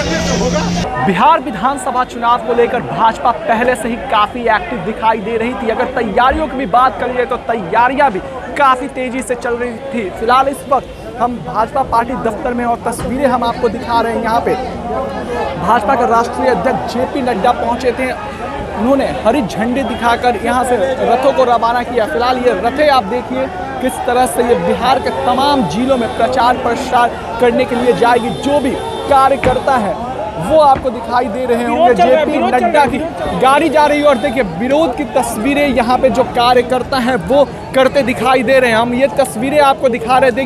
बिहार विधानसभा चुनाव को लेकर भाजपा पहले से ही काफी एक्टिव दिखाई दे रही थी। अगर तैयारियों की भी बात करिए तो तैयारियां भी काफी तेजी से चल रही थी। फिलहाल इस वक्त हम भाजपा पार्टी दफ्तर में और तस्वीरें हम आपको दिखा रहे हैं। यहाँ पे भाजपा के राष्ट्रीय अध्यक्ष जेपी नड्डा पहुंचे थे। उन्होंने हरी झंडी दिखाकर यहाँ से रथों को रवाना किया। फिलहाल ये रथें आप देखिए किस तरह से ये बिहार के तमाम जिलों में प्रचार प्रसार करने के लिए जाएगी। जो भी कार्यकर्ता है वो आपको दिखाई दे रहे होंगे। जेपी नड्डा की गाड़ी जा रही है और देखिए विरोध की तस्वीरें यहाँ पे जो कार्यकर्ता हैं वो करते दिखाई दे रहे हैं। हम ये तस्वीरें आपको दिखा रहे हैं।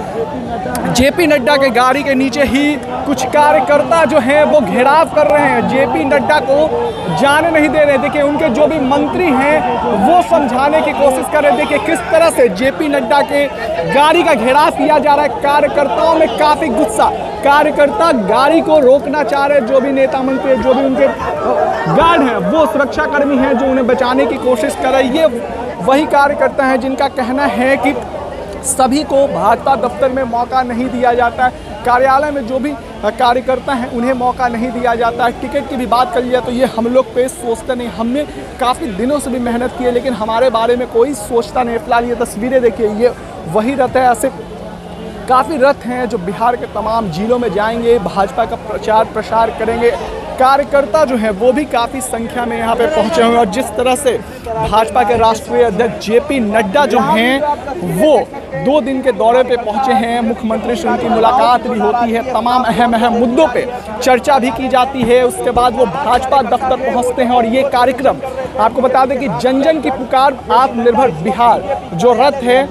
देखिए जेपी नड्डा के गाड़ी के नीचे ही कुछ कार्यकर्ता जो हैं वो घेराव कर रहे हैं, जेपी नड्डा को जाने नहीं दे रहे। देखिए उनके जो भी मंत्री हैं वो समझाने की कोशिश कर रहे हैं। देखिए किस तरह से जेपी नड्डा के गाड़ी का घेराव किया जा रहा है। कार्यकर्ताओं में काफ़ी गुस्सा, कार्यकर्ता गाड़ी को रोकना चाह रहे। जो भी नेता मंत्री, जो भी उनके गार्ड हैं वो सुरक्षाकर्मी हैं जो उन्हें बचाने की कोशिश कर रहे हैं। ये वही कार्यकर्ता हैं जिनका कहना है कि सभी को भाजपा दफ्तर में मौका नहीं दिया जाता है। कार्यालय में जो भी कार्यकर्ता हैं उन्हें मौका नहीं दिया जाता है। टिकट की भी बात कर लिया तो ये हम लोग पे सोचते नहीं। हमने काफ़ी दिनों से भी मेहनत की है लेकिन हमारे बारे में कोई सोचता नहीं। फिलहाल ये तस्वीरें देखिए, ये वही रथ है। ऐसे काफ़ी रथ हैं जो बिहार के तमाम जिलों में जाएंगे, भाजपा का प्रचार प्रसार करेंगे। कार्यकर्ता जो हैं वो भी काफ़ी संख्या में यहाँ पे पहुँचे हुए हैं। और जिस तरह से भाजपा के राष्ट्रीय अध्यक्ष जेपी नड्डा जो हैं वो 2 दिन के दौरे पे पहुँचे हैं। मुख्यमंत्री से उनकी मुलाकात भी होती है, तमाम अहम मुद्दों पे चर्चा भी की जाती है। उसके बाद वो भाजपा दफ्तर पहुँचते हैं और ये कार्यक्रम आपको बता दें कि जन जन की पुकार आत्मनिर्भर बिहार जो रथ है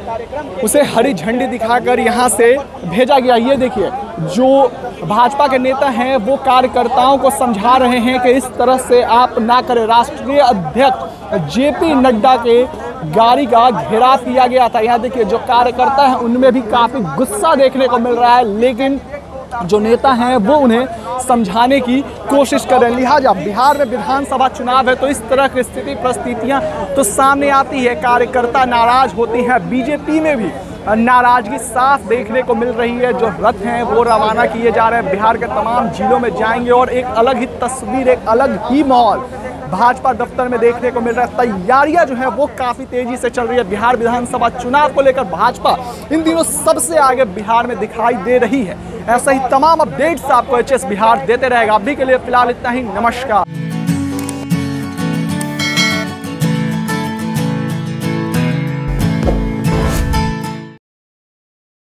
उसे हरी झंडी दिखाकर यहाँ से भेजा गया। ये देखिए जो भाजपा के नेता हैं वो कार्यकर्ताओं को समझा रहे हैं कि इस तरह से आप ना करें। राष्ट्रीय अध्यक्ष जेपी नड्डा के गाड़ी का घेराव किया गया था। यहाँ देखिए जो कार्यकर्ता हैं उनमें भी काफ़ी गुस्सा देखने को मिल रहा है लेकिन जो नेता हैं वो उन्हें समझाने की कोशिश कर रहे हैं। लिहाजा बिहार में विधानसभा चुनाव है तो इस तरह की स्थिति परिस्थितियां तो सामने आती है। कार्यकर्ता नाराज होती हैं। बीजेपी में भी नाराजगी साफ देखने को मिल रही है। जो रथ हैं वो रवाना किए जा रहे हैं, बिहार के तमाम जिलों में जाएंगे और एक अलग ही तस्वीर, एक अलग ही माहौल भाजपा दफ्तर में देखने को मिल रहा है। तैयारियां जो है वो काफ़ी तेजी से चल रही है। बिहार विधानसभा चुनाव को लेकर भाजपा इन दिनों सबसे आगे बिहार में दिखाई दे रही है। ऐसा ही तमाम अपडेट्स आपको HS बिहार देते रहेगा। अभी के लिए फिलहाल इतना ही। नमस्कार।